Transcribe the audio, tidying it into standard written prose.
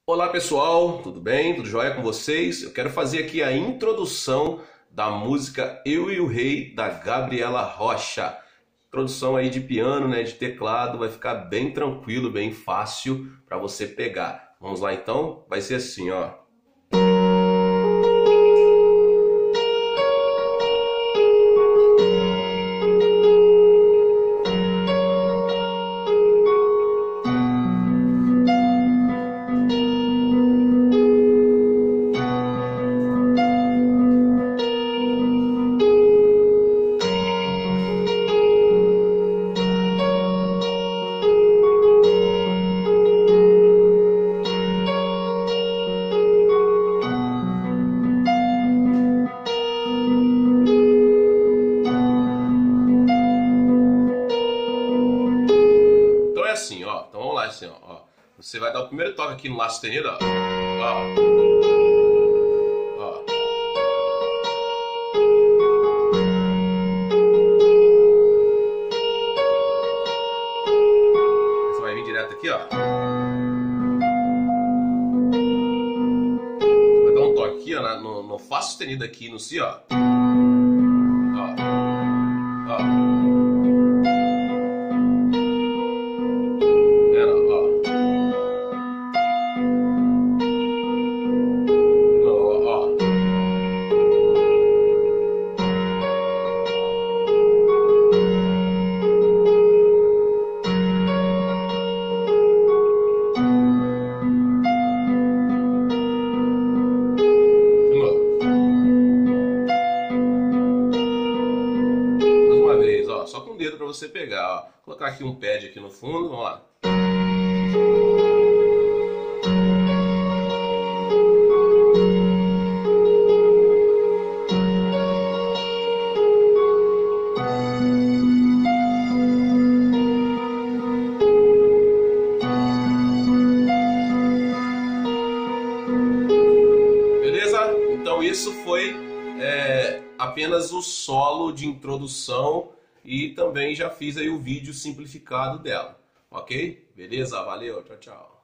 Olá pessoal, tudo bem? Tudo jóia com vocês? Eu quero fazer aqui a introdução da música Eu e o Rei, da Gabriela Rocha. Introdução aí de piano, né, de teclado, vai ficar bem tranquilo, bem fácil para você pegar. Vamos lá então? Vai ser assim, ó. Assim, ó. Então vamos lá, assim, ó. Você vai dar o primeiro toque aqui no Lá sustenido, ó. Ó. Você vai vir direto aqui, ó. Você vai dar um toque aqui, ó, no Fá sustenido aqui no Si, ó. Ó. Só com o dedo para você pegar, ó. Vou colocar aqui um pad aqui no fundo, vamos lá. Beleza? Então isso foi apenas o solo de introdução. E também já fiz aí o vídeo simplificado dela, ok? Beleza? Valeu, tchau, tchau.